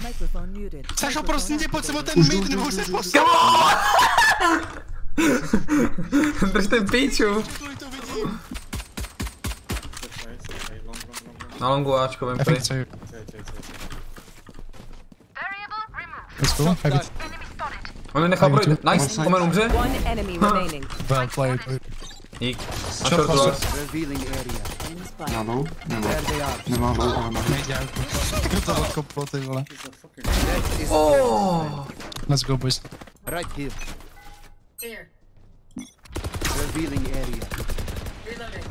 Sašo, prosím tě, pojď sem o ten mid, nebo už se postavil. Drž ten píču. Na longu Ačko, vem prej. Let's go, have it. On mě nechal projít, nice, Omen umře. Well played. Dík. A short last. Já low? Nemám low, ale mám. Nejde, kdo to odkoplo, ty vole. Oh. Let's go, boys. Right here. Here. Revealing area. Reloading.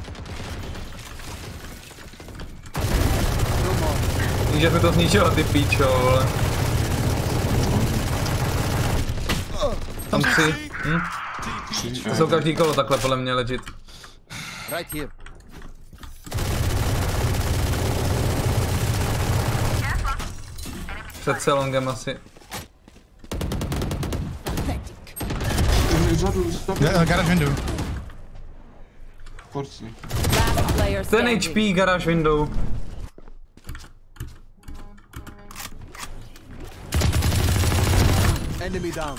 No more. Víš, že mi to zničilo, ty píčo, vole. Tam tři. To jsou každý kolo takhle podle mě legit. Right here. Před celongem asi. Garage window. Forci. Ten HP, garage window. Enemy down.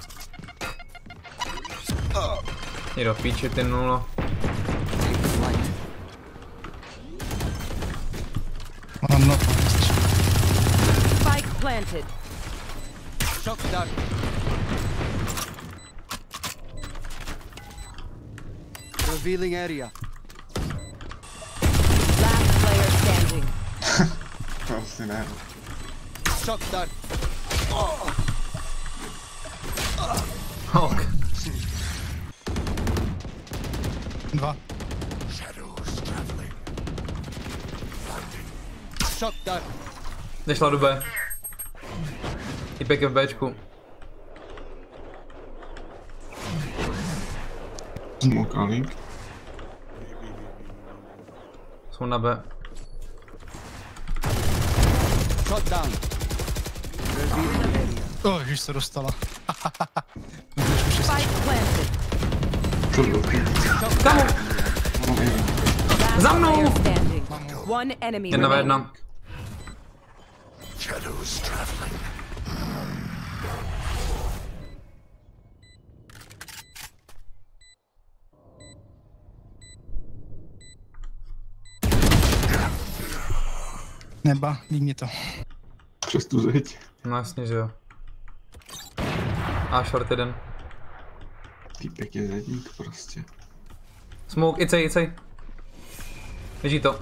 Jdi do píči, ty nulo. I'm not. Spike planted. Shock dart. Revealing area. Last player standing. Prostě ne. Shock dart. Ok. 2. Shock dart. Nešla do B. Typek je v Bčku. Smoke a link. Jsou na B. Shot down. Revealing area. Oh, ježiš se dostala. Spike planted. Co bylo? Kamu! Za mnou! Player standing. One enemy Jedna v remaining. jedna. Neba, líbí to. Přes tu zeď. No jasně, že jo. A short jeden. Týpek je zedník prostě. Smoke, icej. Běží to.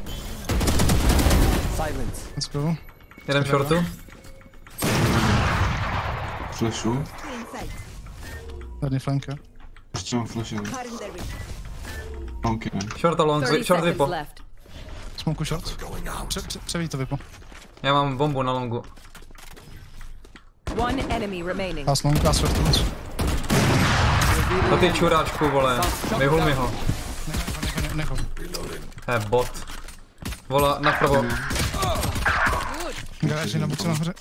Silence. Let's go. Jeden v shortu. Flashu. Tady flanka. Ještě mám flash jenom. Lonky ne. Short a long, 30 short seconds vypo. left. Smoku short. Převí to vypo. Já mám bombu na longu. One enemy remaining. Last long, last short. To ty čuráčku, vole. Vyhul mi ho. Necho. To je bot. Vola, napravo. Garáži na buce nahoře.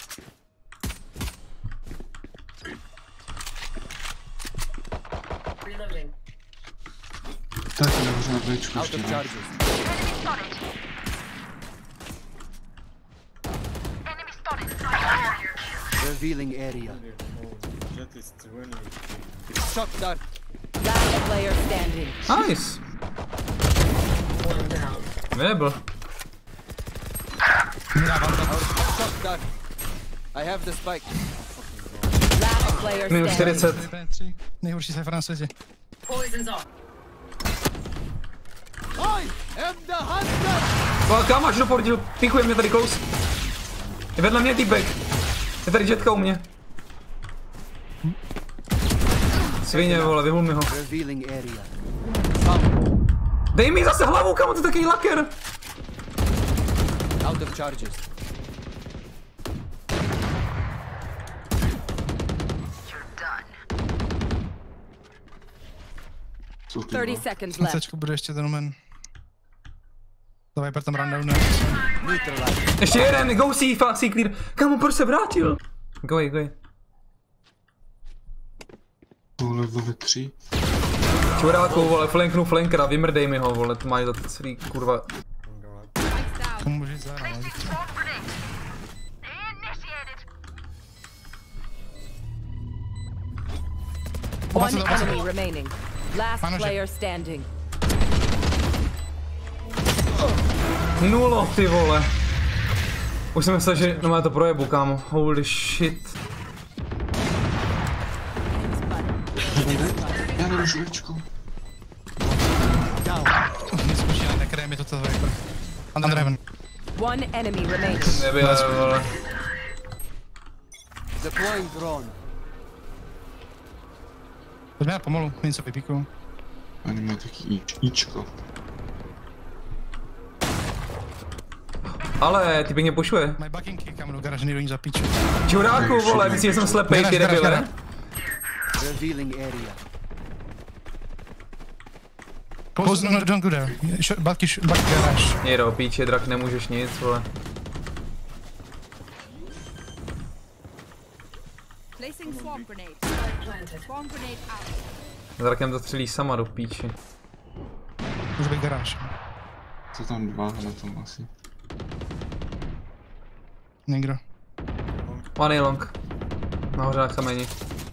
Tak je nahoře na Bčku Out ještě of ne. charges. Revealing area. Shock dart. Last player standing. Nice. Nebyl. Shock dart. I have the spike. Last player Minus standing. 40. Nejhorší cypher na světě. Poison's off. I am the hunter. Kam až dopordil, pikuje mě tady close. Je vedle mě týpek. Je tady jetka u mě. Svině, vole, vyhul mi ho. Revealing area. Dej mi zase hlavu, kamo, to je takový laker. Out of charges. Jsou ty 30 dva. seconds Na left. Cčku bude ještě ten omen. To Viper tam rundown, ne? Neutralize. Ještě jeden, go see clear. Kamo, proč se vrátil? Goj. Tohle bylo ve 3. Čuráku, vole, flanknu flankera, vymrdej mi ho, vole, to máš za to celý, kurva. Komu může jít zára, ale One enemy remaining. Last player standing. Nulo, ty vole. Už jsem myslel, že no, já to projebu, kámo. Holy shit. Já nemůžu Ečko. Neskušený, nekryje mi to celé. Under heaven. One enemy remaining. Nebyl, vole. Deploying drone. Pojďme já pomalu, něco vypíkuju. Oni mají taky Ičko. Ale, ty mě pušuje. Mají buckingy, kam do garáže nejdu za píču. Čuráku, vole, myslíš, že jsem slepej, ty debile? Revealing area. Close, no, don't go there. Back garage. Jde do píče, drak, nemůžeš nic, vole. Placing swamp grenade. Swamp grenade out. S drakem to střelí sama do píči. Může být garáž. Co tam dva na tom asi? Někdo. One long. Nahoře na kameni.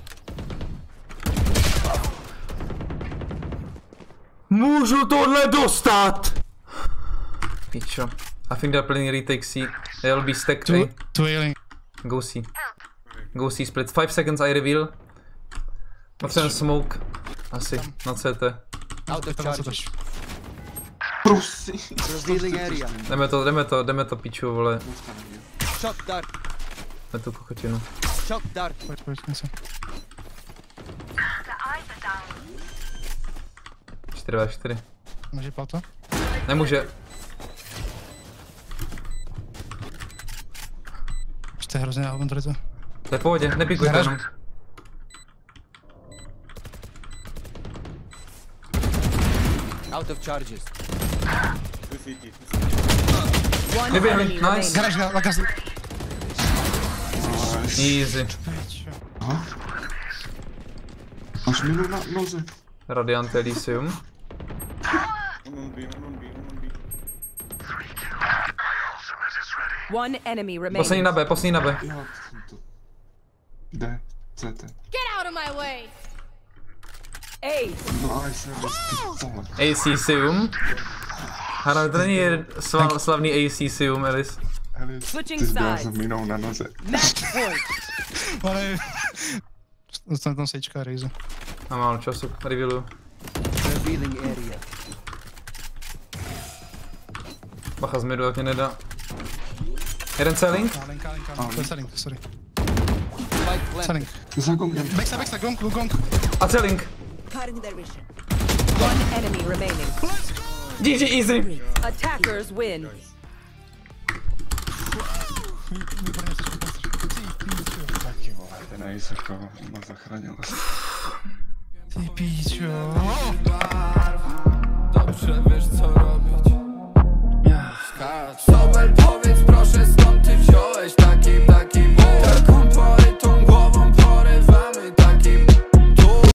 Můžu tohle dostat! Pičo. I think they're playing retake C. They'll be stacked A. Two healing. Go C. Go C split. 5 seconds I reveal. Potřebujeme smoke. Asi. Na CT. Out of charges. Prosím. Revealing area. Jdeme to piču, vole. Shock dart. Na tu kokotinu. Shock dart. Pojď, něco. 4v4. Může palto? Nemůže. Jste hrozně aventurita. To je v pohodě, nepikuj to jenom. Out of charges. Neběhli, nice. Garáž na gaz. Easy. Aha. Máš minu na noze. Radiant Elysium. One enemy Poslední remaining. na B, poslední na B. Já jsem to. D. CT. Get out of my way. Ace. No a jsem tohle. Acysium. Ano, to není slavný Acysium, Elis. Hele, Switching ty zbyla sides. jsem minou na noze. Match point. Ale... Dostane tam sejčka a Raze. Mám málo času, revealuju. Revealing area. Bacha z midu, jak mě nedá. Jeden selling? Linka. To je selling, sorry. Spike plant. Selling. Za gongem. Backside, gong. A selling. One enemy remaining. GG easy. Attackers win. Taky vole, ten Ace jako ma zachránil asi. Ty píčo. Dobrze wiesz co robić. Sobel, powiedz proszę